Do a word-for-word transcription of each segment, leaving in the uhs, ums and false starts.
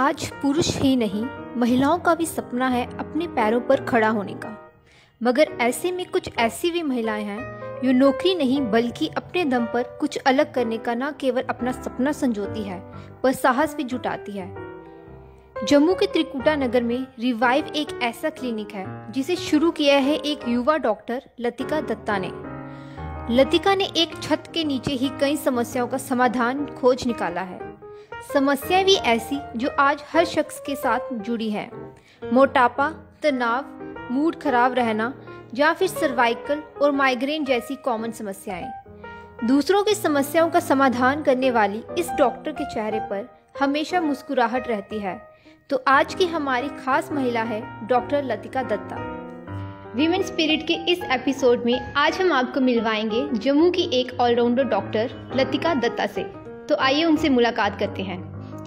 आज पुरुष ही नहीं, महिलाओं का भी सपना है अपने पैरों पर खड़ा होने का। मगर ऐसे में कुछ ऐसी भी महिलाएं हैं जो नौकरी नहीं बल्कि अपने दम पर कुछ अलग करने का न केवल अपना सपना संजोती है पर साहस भी जुटाती है। जम्मू के त्रिकुटा नगर में रिवाइव एक ऐसा क्लिनिक है जिसे शुरू किया है एक युवा डॉक्टर लतिका दत्ता ने। लतिका ने एक छत के नीचे ही कई समस्याओं का समाधान खोज निकाला है। समस्याएं भी ऐसी जो आज हर शख्स के साथ जुड़ी है। मोटापा, तनाव, मूड खराब रहना या फिर सर्वाइकल और माइग्रेन जैसी कॉमन समस्याएं। दूसरों की समस्याओं का समाधान करने वाली इस डॉक्टर के चेहरे पर हमेशा मुस्कुराहट रहती है। तो आज की हमारी खास महिला है doctor Latika Datta. Women spirit के इस एपिसोड में आज हम आपको मिलवाएंगे जम्मू की एक ऑलराउंडर डॉक्टर लतिका दत्ता से। तो आइए उनसे मुलाकात करते हैं।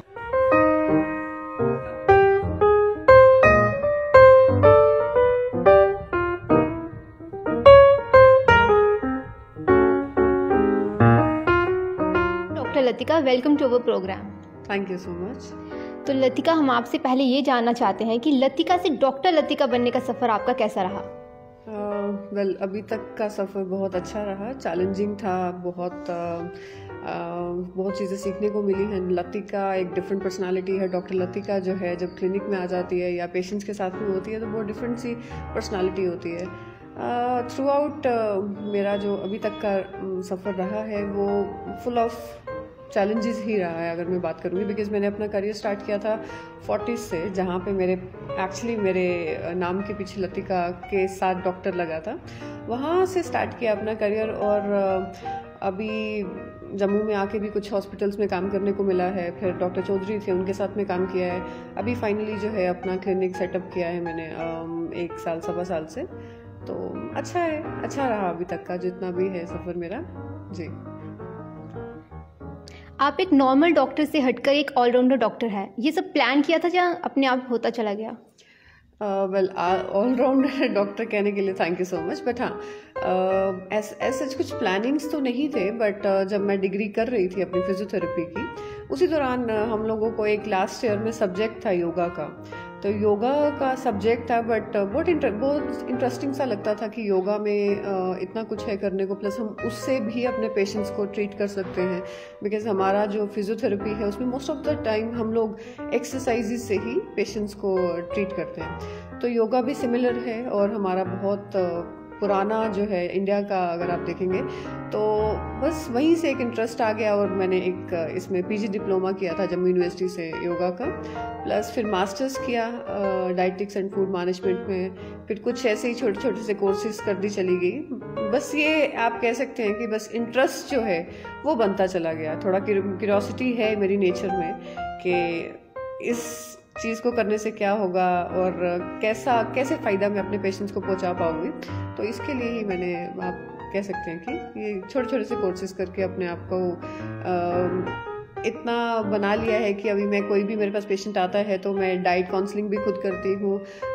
Doctor Latika, welcome to our programme. Thank you so much. तो लतिका, हम आपसे पहले ये जानना चाहते हैं कि लतिका से डॉक्टर लतिका बनने का सफ़र आपका कैसा रहा? वेल uh, well, अभी तक का सफ़र बहुत अच्छा रहा, चैलेंजिंग था, बहुत uh, Uh, बहुत चीज़ें सीखने को मिली हैं। लतिका एक डिफरेंट पर्सनालिटी है। डॉक्टर लतिका जो है जब क्लिनिक में आ जाती है या पेशेंट्स के साथ में होती है तो बहुत डिफरेंट सी पर्सनालिटी होती है। थ्रू आउट मेरा जो अभी तक का सफ़र रहा है वो फुल ऑफ चैलेंजेस ही रहा है अगर मैं बात करूँगी, बिकॉज मैंने अपना करियर स्टार्ट किया था फोर्टीज़ से, जहाँ पे मेरे एक्चुअली मेरे नाम के पीछे लतिका के साथ डॉक्टर लगा था। वहाँ से स्टार्ट किया अपना करियर और अभी जम्मू में आके भी कुछ हॉस्पिटल्स में काम करने को मिला है। फिर डॉक्टर चौधरी थे, उनके साथ में काम किया है। अभी फाइनली जो है अपना क्लिनिक सेटअप किया है मैंने एक साल सवा साल से। तो अच्छा है, अच्छा रहा अभी तक का जितना भी है सफ़र मेरा। जी, आप एक नॉर्मल डॉक्टर से हटकर एक ऑलराउंडर डॉक्टर है, ये सब प्लान किया था या अपने आप होता चला गया? वेल ऑलराउंडर डॉक्टर कहने के लिए thank you so much, but हाँ ऐसे सच कुछ प्लानिंग्स तो नहीं थे। बट uh, जब मैं डिग्री कर रही थी अपनी फिजियोथेरेपी की, उसी दौरान uh, हम लोगों को एक लास्ट ईयर में सब्जेक्ट था योगा का। तो योगा का सब्जेक्ट था, बट बहुत इंटर, बहुत इंटरेस्टिंग सा लगता था कि योगा में uh, इतना कुछ है करने को, प्लस हम उससे भी अपने पेशेंट्स को ट्रीट कर सकते हैं। बिकॉज हमारा जो फिजियोथेरेपी है उसमें मोस्ट ऑफ द टाइम हम लोग एक्सरसाइजेज से ही पेशेंट्स को ट्रीट करते हैं। तो योगा भी सिमिलर है और हमारा बहुत uh, पुराना जो है इंडिया का अगर आप देखेंगे तो बस वहीं से एक इंटरेस्ट आ गया और मैंने एक इसमें पीजी डिप्लोमा किया था जम्मू यूनिवर्सिटी से योगा का, प्लस फिर मास्टर्स किया डाइटिक्स एंड फूड मैनेजमेंट में। फिर कुछ ऐसे ही छोटे छोटे से कोर्सेज कर दी चली गई। बस ये आप कह सकते हैं कि बस इंटरेस्ट जो है वो बनता चला गया। थोड़ा क्यूरियोसिटी है मेरी नेचर में कि इस चीज़ को करने से क्या होगा और कैसा कैसे फ़ायदा मैं अपने पेशेंट्स को पहुंचा पाऊंगी। तो इसके लिए ही मैंने, आप कह सकते हैं कि ये छोटे छोटे से कोर्सेज करके अपने आप को आ, इतना बना लिया है कि अभी मैं कोई भी मेरे पास पेशेंट आता है तो मैं डाइट काउंसलिंग भी खुद करती हूँ।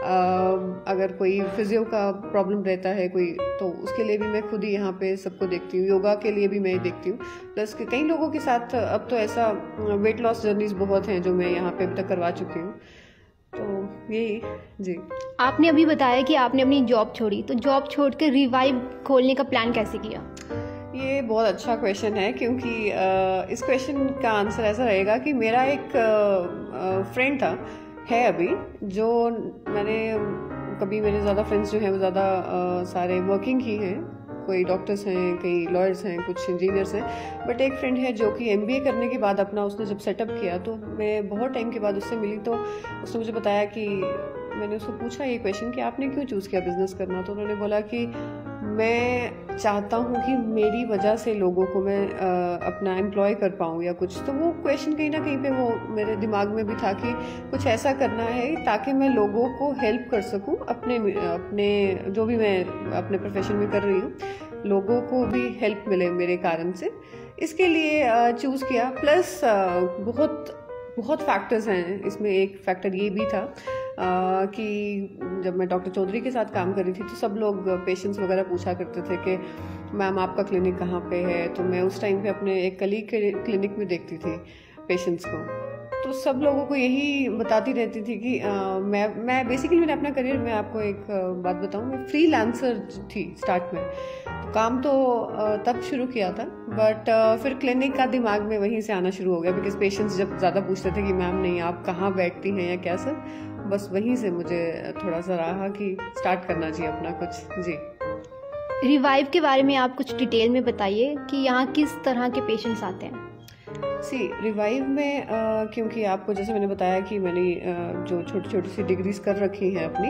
अगर कोई फिजियो का प्रॉब्लम रहता है कोई, तो उसके लिए भी मैं खुद ही यहाँ पे सबको देखती हूँ। योगा के लिए भी मैं देखती हूँ। प्लस कई लोगों के साथ अब तो ऐसा वेट लॉस जर्नीज बहुत हैं जो मैं यहाँ पे अभी तक करवा चुकी हूँ। तो यही जी। आपने अभी बताया कि आपने अपनी जॉब छोड़ी, तो जॉब छोड़ के रिवाइव खोलने का प्लान कैसे किया? ये बहुत अच्छा क्वेश्चन है, क्योंकि इस क्वेश्चन का आंसर ऐसा रहेगा कि मेरा एक फ्रेंड था, है अभी, जो मैंने कभी, मेरे ज़्यादा फ्रेंड्स जो हैं वो ज़्यादा सारे वर्किंग ही हैं। कोई डॉक्टर्स हैं, कई लॉयर्स हैं, कुछ इंजीनियर्स हैं। बट एक फ्रेंड है जो कि एमबीए करने के बाद अपना उसने जब सेटअप किया, तो मैं बहुत टाइम के बाद उससे मिली तो उसने मुझे बताया कि, मैंने उसको पूछा ये क्वेश्चन कि आपने क्यों चूज़ किया बिज़नेस करना, तो उन्होंने बोला कि मैं चाहता हूँ कि मेरी वजह से लोगों को मैं आ, अपना एम्प्लॉय कर पाऊँ या कुछ। तो वो क्वेश्चन कहीं ना कहीं पे वो मेरे दिमाग में भी था कि कुछ ऐसा करना है ताकि मैं लोगों को हेल्प कर सकूँ, अपने अपने जो भी मैं अपने प्रोफेशन में कर रही हूँ, लोगों को भी हेल्प मिले मेरे कारण से। इसके लिए चूज़ किया। प्लस बहुत बहुत फैक्टर्स हैं इसमें। एक फैक्टर ये भी था आ, कि जब मैं डॉक्टर चौधरी के साथ काम कर रही थी तो सब लोग पेशेंट्स वगैरह पूछा करते थे कि मैम आपका क्लिनिक कहाँ पे है। तो मैं उस टाइम पे अपने एक कलीग के क्लिनिक में देखती थी पेशेंट्स को। तो तो सब लोगों को यही बताती रहती थी कि आ, मैं मैं बेसिकली मैंने अपना करियर में आपको एक बात बताऊं, मैं फ्रीलांसर थी स्टार्ट में। तो काम तो आ, तब शुरू किया था, बट आ, फिर क्लिनिक का दिमाग में वहीं से आना शुरू हो गया, बिकॉज पेशेंट्स जब ज़्यादा पूछते थे कि मैम नहीं आप कहाँ बैठती हैं या क्या सर, बस वहीं से मुझे थोड़ा सा रहा कि स्टार्ट करना चाहिए अपना कुछ। जी, रिवाइव के बारे में आप कुछ डिटेल में बताइए कि यहाँ किस तरह के पेशेंट्स आते हैं। सी रिवाइव में आ, क्योंकि आपको जैसे मैंने बताया कि मैंने आ, जो छोटी छोटी सी डिग्रीज कर रखी हैं अपनी,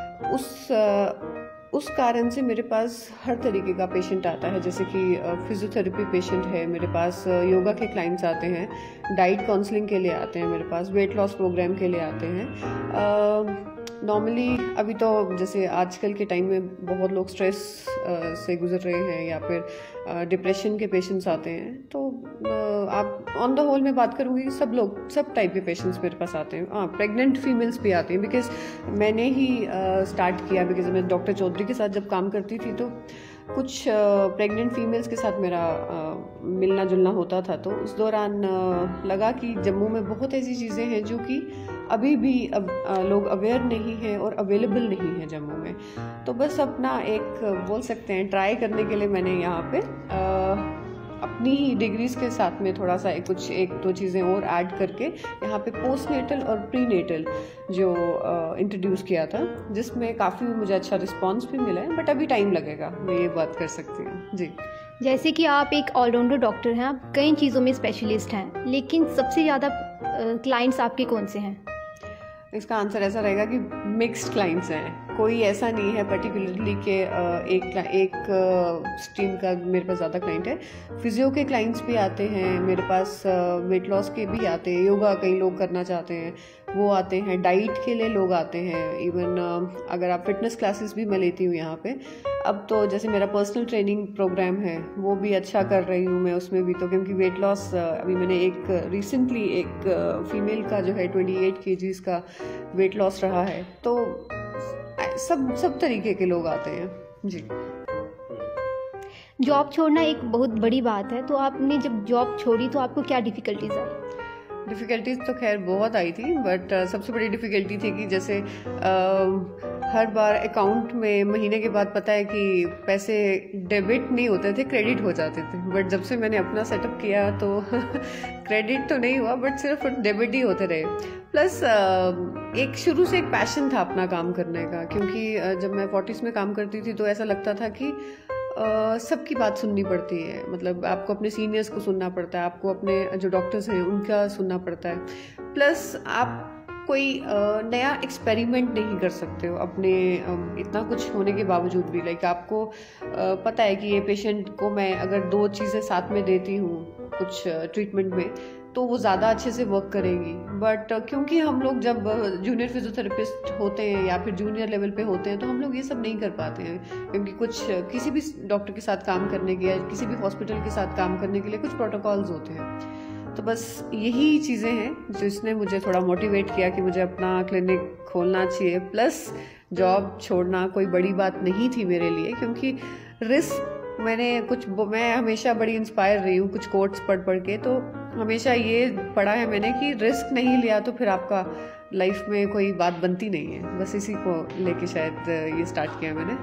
उस आ, उस कारण से मेरे पास हर तरीके का पेशेंट आता है। जैसे कि फिजियोथेरेपी पेशेंट है मेरे पास, योगा के क्लाइंट्स आते हैं, डाइट काउंसलिंग के लिए आते हैं मेरे पास, वेट लॉस प्रोग्राम के लिए आते हैं। नॉर्मली अभी तो जैसे आजकल के टाइम में बहुत लोग स्ट्रेस से गुजर रहे हैं या फिर डिप्रेशन के पेशेंट्स आते हैं, तो आप ऑन द होल में बात करूँगी सब लोग, सब टाइप के पेशेंट्स मेरे पास आते हैं। हाँ, प्रेग्नेंट फीमेल्स भी आती हैं, बिकॉज मैंने ही स्टार्ट किया, बिकॉज मैं डॉक्टर चौधरी के साथ जब काम करती थी तो कुछ प्रेग्नेंट फीमेल्स के साथ मेरा uh, मिलना जुलना होता था। तो उस दौरान uh, लगा कि जम्मू में बहुत ऐसी चीज़ें हैं जो कि अभी भी अब uh, लोग अवेयर नहीं हैं और अवेलेबल नहीं है जम्मू में। तो बस अपना एक बोल सकते हैं ट्राई करने के लिए मैंने यहाँ पे uh, अपनी ही डिग्रीज के साथ में थोड़ा सा एक कुछ एक दो चीज़ें और ऐड करके यहाँ पे पोस्ट नेटल और प्री नेटल जो इंट्रोड्यूस uh, किया था, जिसमें काफ़ी मुझे अच्छा रिस्पांस भी मिला है, बट अभी टाइम लगेगा, मैं ये बात कर सकती हूँ। जी, जैसे कि आप एक ऑलराउंडर डॉक्टर हैं, आप कई चीज़ों में स्पेशलिस्ट हैं, लेकिन सबसे ज़्यादा क्लाइंट्स आपके कौन से हैं? इसका आंसर ऐसा रहेगा कि मिक्स्ड क्लाइंट्स हैं, कोई ऐसा नहीं है पर्टिकुलरली कि एक एक स्ट्रीम का मेरे पास ज़्यादा क्लाइंट है। फिजियो के क्लाइंट्स भी आते हैं मेरे पास, वेट लॉस के भी आते हैं, योगा कई लोग करना चाहते हैं वो आते हैं, डाइट के लिए लोग आते हैं, इवन अगर आप फिटनेस क्लासेस भी मैं लेती हूँ यहाँ पे। अब तो जैसे मेरा पर्सनल ट्रेनिंग प्रोग्राम है वो भी अच्छा कर रही हूँ मैं उसमें भी, तो क्योंकि वेट लॉस अभी मैंने एक रिसेंटली एक फीमेल का जो है अट्ठाईस केजीज का वेट लॉस रहा है। तो सब सब तरीके के लोग आते हैं। जी, जॉब छोड़ना एक बहुत बड़ी बात है, तो आपने जब जॉब छोड़ी तो आपको क्या डिफ़िकल्टीज आई? डिफ़िकल्टीज तो खैर बहुत आई थी, बट uh, सबसे बड़ी डिफ़िकल्टी थी कि जैसे uh, हर बार अकाउंट में महीने के बाद पता है कि पैसे डेबिट नहीं होते थे, क्रेडिट हो जाते थे। बट जब से मैंने अपना सेटअप किया तो क्रेडिट तो नहीं हुआ, बट सिर्फ डेबिट ही होते रहे। प्लस uh, एक शुरू से एक पैशन था अपना काम करने का, क्योंकि uh, जब मैं फोर्टीज़ में काम करती थी तो ऐसा लगता था कि Uh, सबकी बात सुननी पड़ती है, मतलब आपको अपने सीनियर्स को सुनना पड़ता है, आपको अपने जो डॉक्टर्स हैं उनका सुनना पड़ता है, प्लस आप कोई uh, नया एक्सपेरिमेंट नहीं कर सकते हो अपने uh, इतना कुछ होने के बावजूद भी। लाइक आपको uh, पता है कि ये पेशेंट को मैं अगर दो चीज़ें साथ में देती हूँ कुछ ट्रीटमेंट uh, में तो वो ज़्यादा अच्छे से वर्क करेगी। बट uh, क्योंकि हम लोग जब जूनियर फिजियोथेरेपिस्ट होते हैं या फिर जूनियर लेवल पे होते हैं तो हम लोग ये सब नहीं कर पाते हैं, क्योंकि कुछ किसी भी डॉक्टर के साथ काम करने के या किसी भी हॉस्पिटल के साथ काम करने के लिए कुछ प्रोटोकॉल्स होते हैं। तो बस यही चीज़ें हैं जिसने मुझे थोड़ा मोटिवेट किया कि मुझे अपना क्लिनिक खोलना चाहिए। प्लस जॉब छोड़ना कोई बड़ी बात नहीं थी मेरे लिए, क्योंकि रिस्क मैंने कुछ मैं हमेशा बड़ी इंस्पायर रही हूँ कुछ कोट्स पढ़ पढ़ के, तो हमेशा ये पढ़ा है मैंने कि रिस्क नहीं लिया तो फिर आपका लाइफ में कोई बात बनती नहीं है। बस इसी को लेके शायद ये स्टार्ट किया मैंने।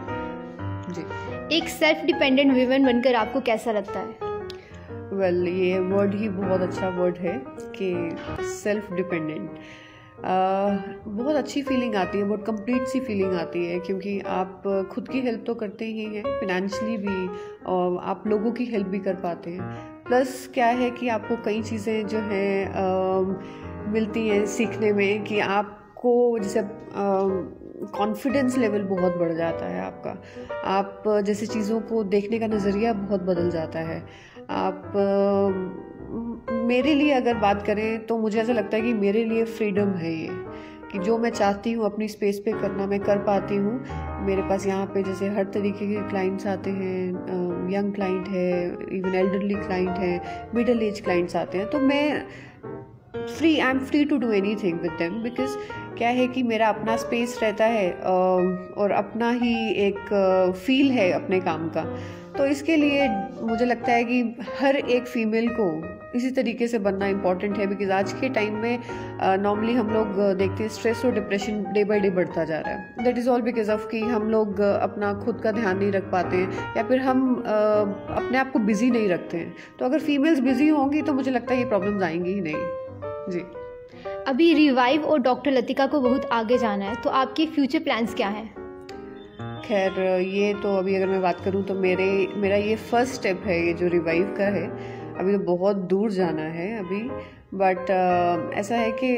जी, एक सेल्फ डिपेंडेंट वुमेन बनकर आपको कैसा लगता है? वेल well, ये वर्ड ही बहुत अच्छा वर्ड है कि सेल्फ डिपेंडेंट। Uh, बहुत अच्छी फीलिंग आती है, बहुत कंप्लीट सी फीलिंग आती है, क्योंकि आप खुद की हेल्प तो करते ही हैं, फिनेंशियली भी, और आप लोगों की हेल्प भी कर पाते हैं। प्लस क्या है कि आपको कई चीज़ें जो हैं uh, मिलती हैं सीखने में, कि आपको जैसे कॉन्फिडेंस लेवल बहुत बढ़ जाता है आपका, आप जैसे चीज़ों को देखने का नज़रिया बहुत बदल जाता है। आप uh, मेरे लिए अगर बात करें तो मुझे ऐसा लगता है कि मेरे लिए फ्रीडम है ये, कि जो मैं चाहती हूँ अपनी स्पेस पे करना मैं कर पाती हूँ। मेरे पास यहाँ पे जैसे हर तरीके के क्लाइंट्स आते हैं, यंग क्लाइंट है, इवन एल्डरली क्लाइंट है, मिडिल एज क्लाइंट्स आते हैं, तो मैं free I am free to do anything with them, because क्या है कि मेरा अपना स्पेस रहता है और अपना ही एक फील है अपने काम का। तो इसके लिए मुझे लगता है कि हर एक फीमेल को इसी तरीके से बनना इम्पॉर्टेंट है, बिकॉज आज के टाइम में नॉर्मली uh, हम लोग देखते हैं स्ट्रेस और डिप्रेशन डे बाय डे बढ़ता जा रहा है। That is all because of कि हम लोग uh, अपना खुद का ध्यान नहीं रख पाते हैं या फिर हम uh, अपने आप को बिजी नहीं रखते हैं। तो अगर फीमेल्स बिजी होंगी तो मुझे लगता है ये प्रॉब्लम्स आएंगी ही नहीं। जी, अभी रिवाइव और डॉक्टर लतिका को बहुत आगे जाना है, तो आपके फ्यूचर प्लान्स क्या हैं? खैर ये तो अभी अगर मैं बात करूं तो मेरे मेरा ये फर्स्ट स्टेप है, ये जो रिवाइव का है। अभी तो बहुत दूर जाना है अभी, बट uh, ऐसा है कि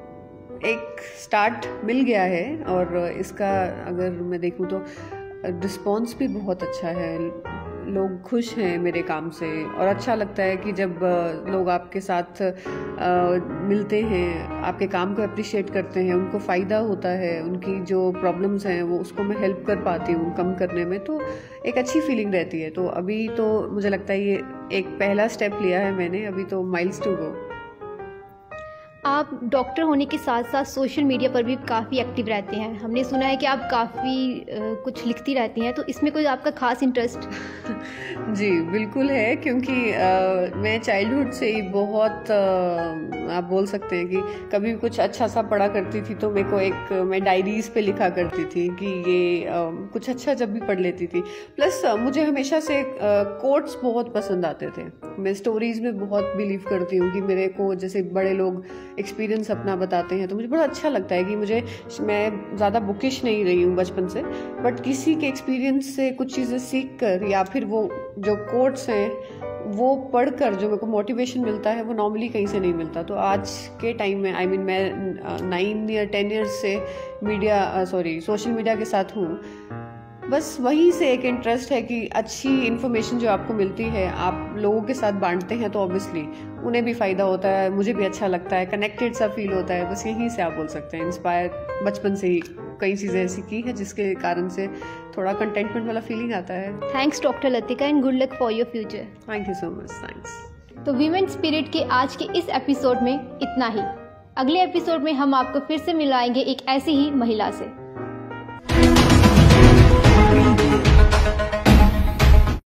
एक स्टार्ट मिल गया है और इसका अगर मैं देखूं तो रिस्पॉन्स भी बहुत अच्छा है। लोग खुश हैं मेरे काम से और अच्छा लगता है कि जब लोग आपके साथ आ, मिलते हैं, आपके काम को अप्रिशिएट करते हैं, उनको फ़ायदा होता है, उनकी जो प्रॉब्लम्स हैं वो उसको मैं हेल्प कर पाती हूँ कम करने में, तो एक अच्छी फीलिंग रहती है। तो अभी तो मुझे लगता है ये एक पहला स्टेप लिया है मैंने, अभी तो माइल्स टू गो। आप डॉक्टर होने के साथ साथ सोशल मीडिया पर भी काफ़ी एक्टिव रहते हैं। हमने सुना है कि आप काफ़ी कुछ लिखती रहती हैं, तो इसमें कोई आपका खास इंटरेस्ट? जी बिल्कुल है, क्योंकि आ, मैं चाइल्डहुड से ही बहुत आ, आप बोल सकते हैं कि कभी भी कुछ अच्छा सा पढ़ा करती थी तो मेरे को एक मैं डायरीज़ पे लिखा करती थी कि ये आ, कुछ अच्छा जब भी पढ़ लेती थी। प्लस मुझे हमेशा से कोट्स बहुत पसंद आते थे। मैं स्टोरीज़ में बहुत बिलीव करती हूँ कि मेरे को जैसे बड़े लोग एक्सपीरियंस अपना बताते हैं तो मुझे बड़ा अच्छा लगता है कि मुझे, मैं ज़्यादा बुकिश नहीं रही हूँ बचपन से, बट किसी के एक्सपीरियंस से कुछ चीज़ें सीख कर या फिर वो जो कोट्स हैं वो पढ़कर जो मेरे को मोटिवेशन मिलता है वो नॉर्मली कहीं से नहीं मिलता। तो आज के टाइम में आई I मीन mean, मैं नाइन या टेन ईयर्स से मीडिया सॉरी सोशल मीडिया के साथ हूँ, बस वहीं से एक इंटरेस्ट है कि अच्छी इन्फॉर्मेशन जो आपको मिलती है आप लोगों के साथ बांटते हैं तो ऑब्वियसली उन्हें भी फ़ायदा होता है, मुझे भी अच्छा लगता है, कनेक्टेड सा फील होता है। बस यहीं से आप बोल सकते हैं इंस्पायर बचपन से ही कई चीज़ें ऐसी की हैं जिसके कारण से थोड़ा कंटेंटमेंट वाला फीलिंग आता है। Thanks doctor Latika and good luck for your future. Thank you so much. Thanks. तो वीमेन स्पिरिट के आज के इस एपिसोड में इतना ही। अगले एपिसोड में हम आपको फिर से मिलाएंगे एक ऐसी ही महिला से।